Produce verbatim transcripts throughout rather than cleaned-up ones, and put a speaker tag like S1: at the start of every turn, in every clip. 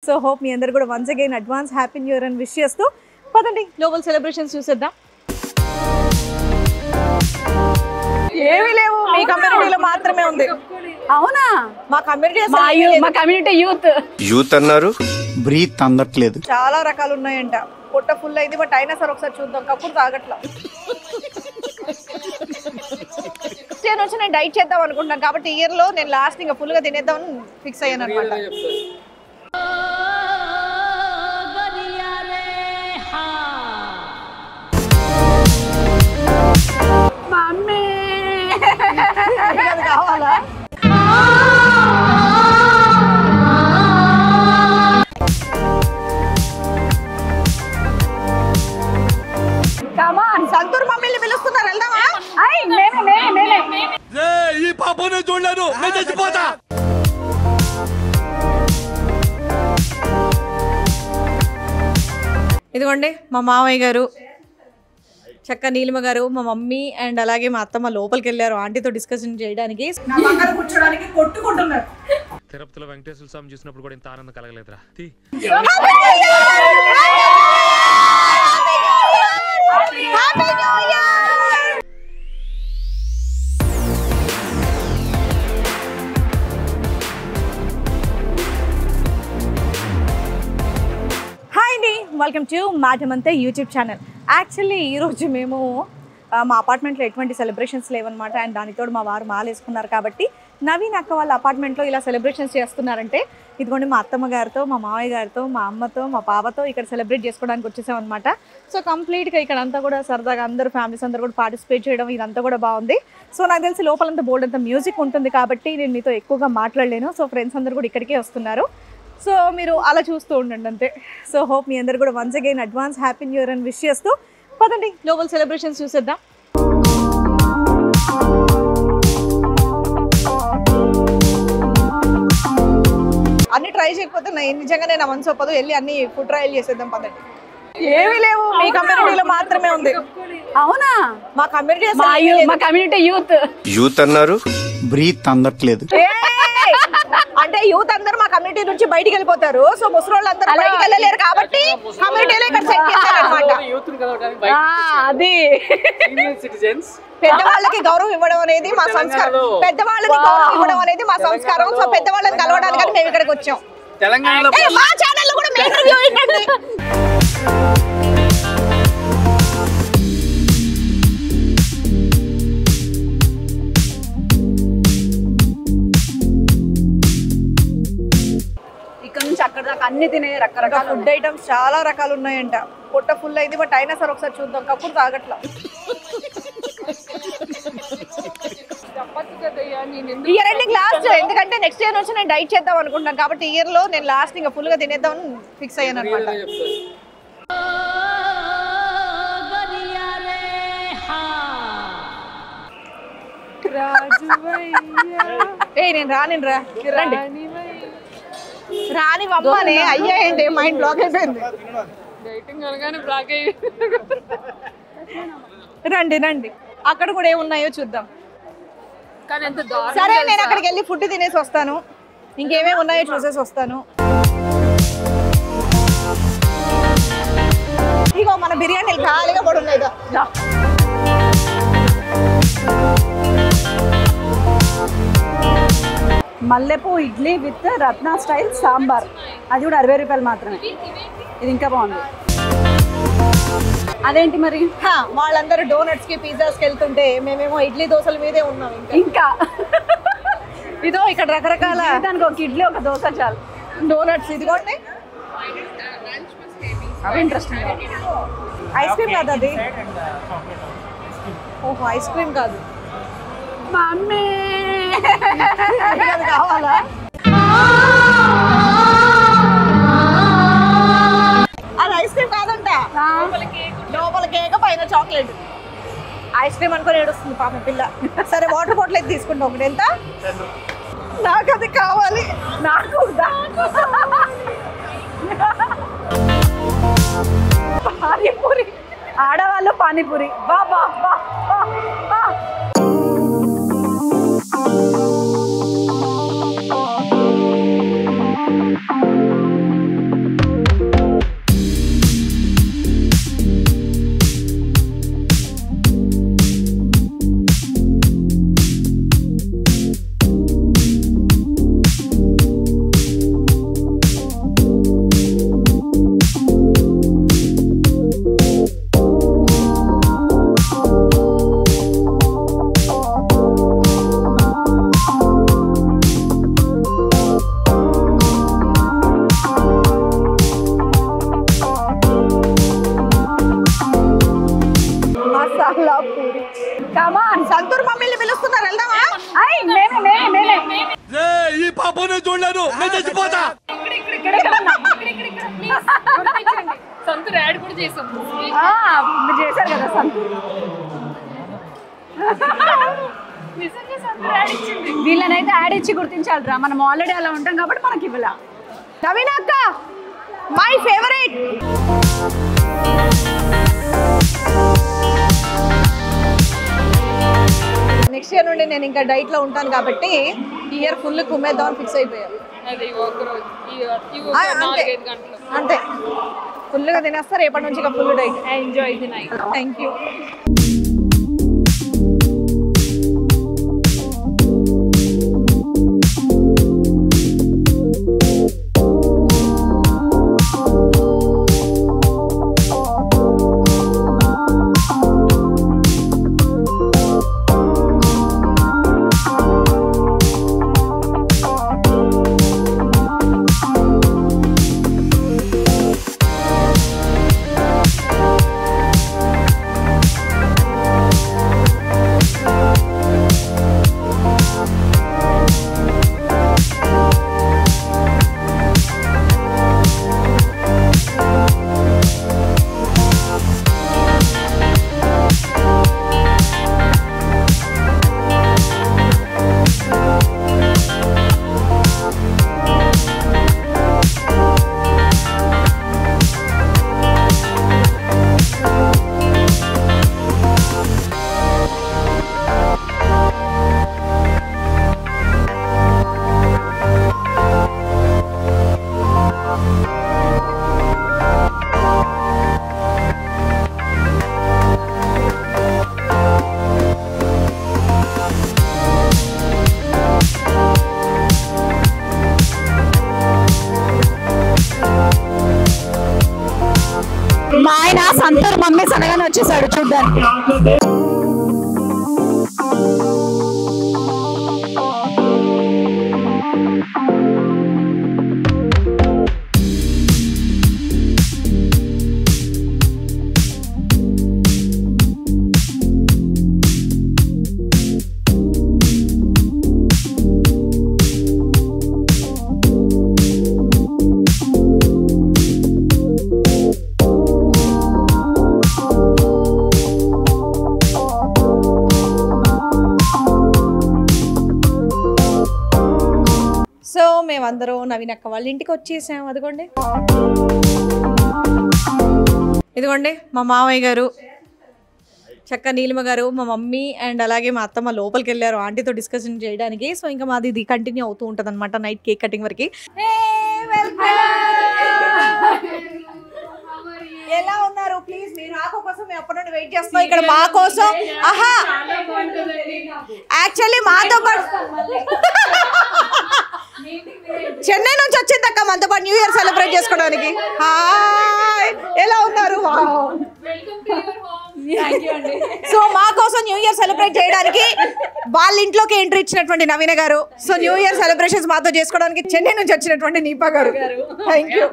S1: So hope మీ అందరు కూడా once again advance happy new year అని విష్ చేస్తూ పదండి గ్లోబల్ సెలబ్రేషన్స్ చూసేద్దాం. ఏమీ లేవు, మీ కమ్యూనిటీలో మాత్రమే ఉంది. అవునా? మా కమ్యూనిటీ మా కమ్యూనిటీ యూత్
S2: యూత్ అన్నారు,
S3: బ్రీత్ అందట్లేదు.
S1: చాలా రకాలు ఉన్నాయంట. పొట్ట ఫుల్ అయింది, బట్ అయినా సరే ఒకసారి చూద్దాం. కప్పుడు తాగట్లా నేను వచ్చి నేను డైట్ చేద్దాం అనుకుంటున్నాను కాబట్టి ఇయర్ లో నేను లాస్ట్ ఇంకా ఫుల్ గా తినేద్దామని ఫిక్స్ అయ్యాను అనమాట. మమ్మీ కావాలా? సంతూర్ మమ్మీని పిలుస్తున్నారు, వెళ్దామా?
S4: ఈ పాపనే చూడలేను, నేను చచ్చిపోతా.
S1: ఇదిగోండి మా మామయ్య గారు, చక్క నీలిమ గారు, మా మమ్మీ అండ్ అలాగే మా అత్తమ్మ లోపలికి వెళ్ళారు ఆంటీతో డిస్కషన్ చేయడానికి. నా పక్కన కూర్చోడానికి కొట్టుకుంటున్నారు.
S4: తిరుపతిలో వెంకటేశ్వర స్వామి చూసినప్పుడు కూడా ఇంత ఆనందం కలగలేదురా.
S1: హాయ్ అండి, welcome to Matamanthe YouTube channel. Actually ఈరోజు మేము మా అపార్ట్మెంట్లో ఎటువంటి సెలబ్రేషన్స్ లేవన్నమాట. అండ్ దానితో మా వారు మాలేసుకున్నారు కాబట్టి నవీన్ అక్క వాళ్ళ అపార్ట్మెంట్లో ఇలా సెలబ్రేషన్స్ చేస్తున్నారంటే ఇదిగోండి మా అత్తమ్మ గారితో, మా మావయ్య గారితో, మా అమ్మతో, మా పాపతో ఇక్కడ సెలబ్రేట్ చేసుకోవడానికి వచ్చేసాం అనమాట. సో కంప్లీట్గా ఇక్కడ అంతా కూడా సరదాగా అందరూ ఫ్యామిలీస్ అందరూ కూడా పార్టిసిపేట్ చేయడం ఇదంతా కూడా బాగుంది. సో నాకు తెలిసి లోపలంతా బోల్డ్ అంతా మ్యూజిక్ ఉంటుంది కాబట్టి నేను మీతో ఎక్కువగా మాట్లాడలేను. సో ఫ్రెండ్స్ అందరూ కూడా ఇక్కడికే వస్తున్నారు. సో మీరు అలా చూస్తూ ఉండండి అంతే. సో హోప్ మీ అందరు కూడా once again advance happy new year అని విష్ చేస్తూ పదండి గ్లోబల్ సెలబ్రేషన్స్ చూసేద్దాం. అన్ని ట్రై చేయకపోతే నిజంగానే నా మనసు ఒప్పదు. వెళ్ళి అన్ని ఫుడ్ ట్రయల్ చేసేద్దాం పదండి. ఏమీ లేవు, మీ కమ్యూనిటీలో మాత్రమే ఉంది. అవునా? మా కమ్యూనిటీ మా కమ్యూనిటీ యూత్
S2: యూత్ అన్నారు,
S3: బ్రీత్ అందట్లేదు.
S1: అంటే యూత్ అందరూ మా కమ్యూనిటీ నుంచి బయటికి వెళ్ళిపోతారు. సో ముసలోళ్ళు అందరూ బయటికి వెళ్ళలేరు కాబట్టి కమ్యూనిటీలో ఇక్కడ సెట్ చేశారన్నమాట. అది పెద్దవాళ్ళకి గౌరవం ఇవ్వడం అనేది మా సంస్కారం. పెద్దవాళ్ళకి గౌరవం ఇవ్వడం అనేది మా సంస్కారం. సో పెద్దవాళ్ళని కలవడానికి మేము ఇక్కడికి వచ్చాం. తెలంగాణలో మా ఛానల్లో కూడా మేము రివ్యూ ఇవ్వండి. ఇక్కడ నుంచి అక్కడ దాకా అన్ని తినే రకరకాల ఫుడ్ ఐటమ్స్ చాలా రకాలు ఉన్నాయంట. పొట్ట ఫుల్ అయింది, బట్ అయినా సరే ఒకసారి చూద్దాం. కప్పుడు తాగట్లా ఇయర్ ఎండింగ్ లాస్ట్, ఎందుకంటే నెక్స్ట్ ఇయర్ వచ్చి నేను డైట్ చేద్దాం అనుకుంటున్నాను కాబట్టి ఇయర్ లో నేను లాస్ట్ ఇంకా ఫుల్ గా తినేద్దామని ఫిక్స్ అయ్యాను అనమాట. ఏ నేను రాని రా రండి రాని అమ్మనే అయ్యా ఏంటి మైండ్ బ్లాక్ అయిపోయింది. రండి రండి అక్కడ కూడా ఏమున్నాయో చూద్దాం. సరే నేను అక్కడికి వెళ్ళి ఫుడ్ తినేసి వస్తాను, ఇంకేమేమి ఉన్నాయో చూసేసి వస్తాను. ఇగో మన బిర్యానీలు ఖాళీగా కూడా ఉన్నాయి.
S5: మల్లెపూ ఇడ్లీ విత్ రత్నా స్టైల్ సాంబార్, అది కూడా అరవై రూపాయలు మాత్రమే. ఇది ఇంకా బాగుంది. అదేంటి మరి?
S1: వాళ్ళందరూ డోనట్స్ కి పిజ్జాస్ కి వెళ్తుంటే మేమేమో ఇడ్లీ దోశల మీదే ఉన్నాం.
S5: ఇంకా
S1: ఇదో ఇక్కడ రకరకాల
S5: దానికి ఒక ఇడ్లీ ఒక దోశ చాలు.
S1: డోనట్స్ ఇదిగోండి.
S5: అవి ఇంట్రెస్టింగ్.
S1: ఐస్ క్రీమ్ కాదు అది. ఓహో ఐస్ క్రీమ్ కాదు.
S5: మమ్మీ
S1: కావాలా? అది ఐస్ క్రీమ్ కాదంట, లోపల కేక్ పైన చాక్లెట్. ఐస్ క్రీమ్ అనుకుని ఏడుస్తుంది పాప పిల్ల. సరే వాటర్ బాటిల్ అయితే తీసుకుంటాం. ఒకటి ఎంత? నాకు అది కావాలి. నాకు పానీపూరి,
S5: ఆడవాళ్ళు పానీపూరి. బా బా బా బా.
S6: నేను చూడలేదు నేను చచ్చిపోతా
S7: సంతూర్ యాడ్ కూడా చేసాం
S5: మీరు చేశారు కదా సంతూర్
S7: నిజంగా సంతూర్ యాడ్ ఇచ్చింది
S5: వీళ్ళనైతే యాడ్ ఇచ్చి గుర్తించాలిరా మనం ఆల్రెడీ అలా ఉంటాం కాబట్టి మనకి ఇవ్వాల
S1: నవీన అక్క మై ఫేవరెట్. నెక్స్ట్ ఇయర్ నుండి నేను ఇంకా డైట్ లో ఉంటాను కాబట్టి ఈ ఇయర్ ఫుల్ కుమ్మేద్దాం అని ఫిక్స్ అయిపోయాను.
S7: అది ఒక రోజు
S1: ఆ, అంతే అంతే ఫుల్గా తినేస్తా రేపటి నుంచి ఇక full diet.
S7: Enjoy the night.
S1: Thank you.
S5: మా ఆయన సంతూర్ మమ్మీ సనగానే వచ్చేసాడు చూడ్డానికి.
S1: సో మేమందరం నవీన్ అక్క వాళ్ళ ఇంటికి వచ్చేసాం. అదిగోండి ఇదిగోండి మా మామయ్య గారు, చక్క నీలిమ గారు, మా మమ్మీ అండ్ అలాగే మా అత్తమ్మ లోపలికి వెళ్ళారు ఆంటీతో డిస్కషన్ చేయడానికి. సో ఇంకా మాది ఇది కంటిన్యూ అవుతూ ఉంటుంది అనమాట నైట్ కేక్ కటింగ్ వరకు. ఎలా ఉన్నారు? ప్లీజ్ మీరు ఆకు కోసం మేము అప్పటి నుండి వెయిట్ చేస్తున్నాం ఇక్కడ మా కోసం. ఆహా యాక్చువల్లీ మాతో పాటు చెన్నై నుంచి వచ్చింది అక్క మనతో పాటు న్యూ ఇయర్ సెలబ్రేట్ చేసుకోవడానికి. హాయ్ ఎలా ఉన్నారు? సో మా కోసం న్యూ ఇయర్ సెలబ్రేట్ చేయడానికి వాళ్ళ ఇంట్లోకి ఎంట్రీ ఇచ్చినటువంటి నవీన గారు, సో న్యూ ఇయర్ సెలబ్రేషన్స్ మాతో చేసుకోవడానికి చెన్నై నుంచి వచ్చినటువంటి నీపా గారు. Thank you.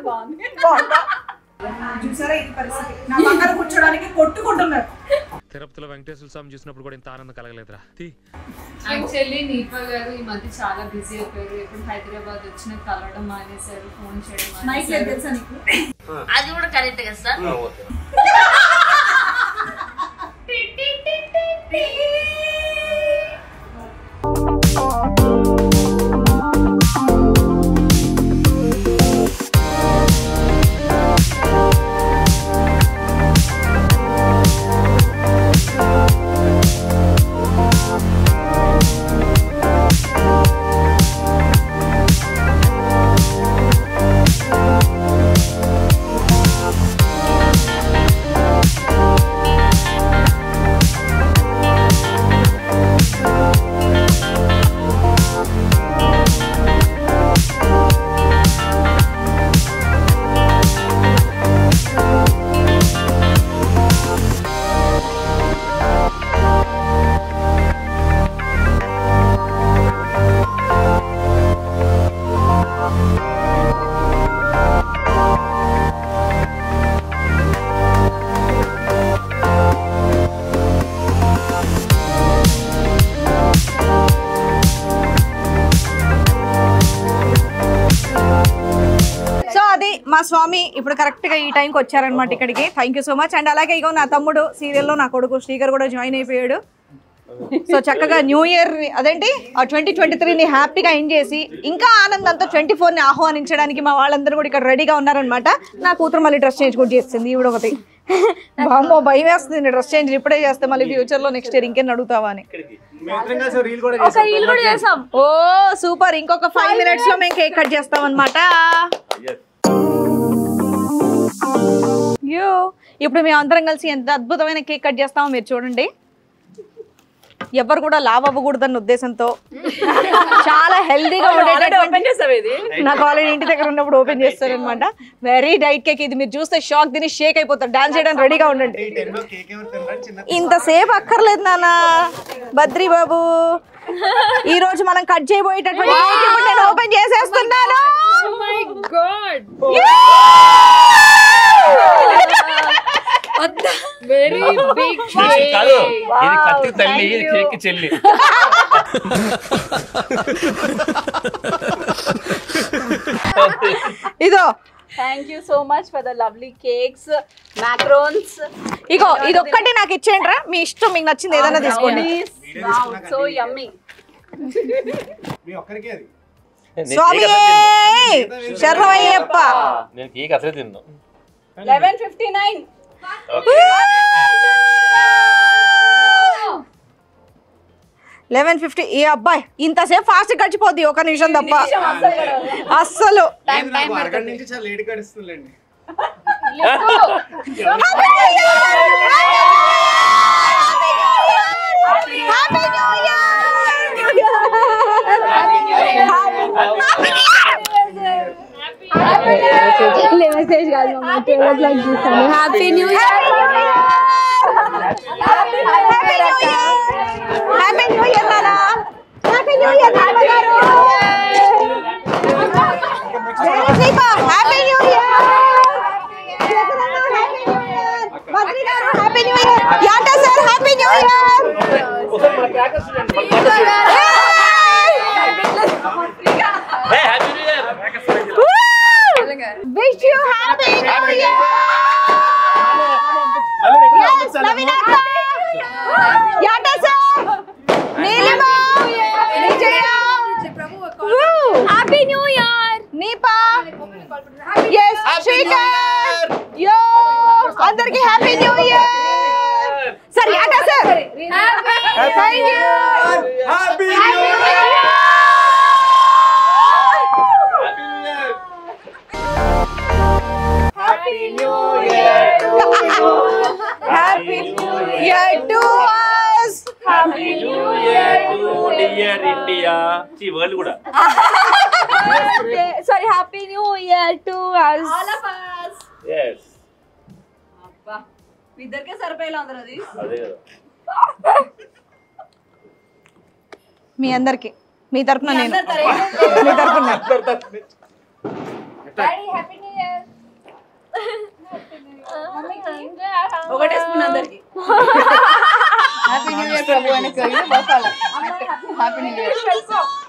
S1: చూసారా ఈ పరిస్థితి, నా పక్కన కూర్చోడానికి కొట్టుకుంటున్నారు.
S4: తిరుపతిలో వెంకటేశ్వర స్వామి చూసినప్పుడు కూడా ఇంత ఆనందం కలగలేదురా.
S7: యాక్చువల్లీ నీపా గారు ఈ మధ్య చాలా బిజీ అయిపోయారు. ఇప్పుడు హైదరాబాద్ వచ్చిన కలవడం మానేశారు, ఫోన్ చేయడం మానేశారు.
S8: అది కూడా కరెక్ట్ కదా సార్.
S1: మా స్వామి ఇప్పుడు కరెక్ట్గా ఈ టైంకి వచ్చారనమాట ఇక్కడికి. Thank you so much. And అలాగే ఇగో నా తమ్ముడు సీరియల్లో నా కొడుకు శ్రీకర్ కూడా జాయిన్ అయిపోయాడు. సో చక్కగా న్యూ ఇయర్ అదేంటి ఆ ట్వంటీ ట్వంటీ త్రీని హ్యాపీగా ఎంజాయ్ చేసి ఇంకా ఆనందంతో ట్వంటీ ఫోర్ని ఆహ్వానించడానికి మా వాళ్ళందరూ కూడా ఇక్కడ రెడీగా ఉన్నారనమాట. నా కూతురు మళ్ళీ డ్రెస్ చేంజ్ కూడా చేస్తుంది. ఈవిడ ఒకటి బామ్మో భయం వేస్తుంది డ్రెస్ చేంజ్ ఇప్పుడే చేస్తే మళ్ళీ ఫ్యూచర్లో నెక్స్ట్ ఇయర్ ఇంకేం అడుగుతావా అని. Oh super. ఇంకొక ఫైవ్ మినిట్స్ లో మేము కేక్ కట్ చేస్తాం అనమాట. యో ఇప్పుడు మేము అందరం కలిసి ఎంత అద్భుతమైన కేక్ కట్ చేస్తామో మీరు చూడండి. ఎవరు కూడా లావ్ అవ్వకూడదన్న ఉద్దేశంతో చాలా హెల్దీగా ఉండేటటువంటి నాకు ఆల్రెడీ ఇంటి దగ్గర ఉన్నప్పుడు ఓపెన్ చేస్తారనమాట. వెరీ డైట్ కేక్ ఇది. మీరు చూస్తే షాక్ తిని షేక్ అయిపోతారు. డాన్స్ చేయడానికి రెడీగా ఉండండి. ఇంతసేపు అక్కర్లేదు నాన్న బద్రీ బాబు. ఈ రోజు మనం కట్ చేయబోయేటటువంటి కేక్ నేను ఓపెన్ చేసేస్తున్నాను.
S7: వెరీ బిగ్
S4: కాదు ఇది కత్తి తల్లి ఇది కేక్ చెల్లి.
S1: ఇదో
S5: thank you so much for the lovely cakes macarons.
S1: ఇగో ఇది ఒక్కటి నాకు ఇచ్చేయండి రా. మీ ఇష్టం మీకు నచ్చింది ఏదైనా తీసుకోండి.
S5: So yummy.
S1: స్వామి శరణమయ్యప్ప.
S4: నేను కేక్ అసలే తిన్నా.
S5: Eleven fifty nine
S1: eleven fifty. ఏ అబ్బాయి ఇంతసేపు ఫాస్ట్ గడిచిపోద్ది ఒక నిమిషం తప్ప అస్సలు.
S7: మెసేజ్ కాదు happy new year.
S1: Happy new year నానా. హ్యాపీ న్యూ ఇయర్ నాన్న గారు. Happy new year. మంత్రి గారు హ్యాపీ న్యూ ఇయర్. యాటా sir happy new year. Wish you happy new year. Yes, Navinaka. Yata sir. Neelima. Vijaya. Happy new year. Neepa. Yes, Shrikar. Yo. Andarki happy new year. Sir, Yata sir. Happy. Thank you. Happy new year. Happy New Year to you. Happy New Year to us. Happy New Year to dear India.
S4: See world kuda.
S1: Sorry, Happy New Year to us.
S5: All of us.
S4: Yes.
S5: అబ్బా ఇద్దరికే సరిపోయేలా ఉంది అది.
S4: అదే కదా.
S1: మీ అందరికి మీ తరపున నేను మీ తరపున
S7: డాడీ హ్యాపీ న్యూ ఇయర్.
S5: ఒకటే స్పూన్ అందరికి.
S7: హ్యాపీ న్యూ ఇయర్ ప్రభు అని హ్యాపీ న్యూ ఇయర్.